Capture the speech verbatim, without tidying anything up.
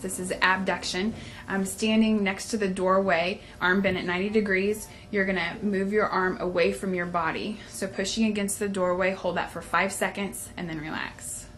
This is abduction. I'm standing next to the doorway, arm bent at ninety degrees. You're going to move your arm away from your body. So pushing against the doorway, hold that for five seconds, and then relax.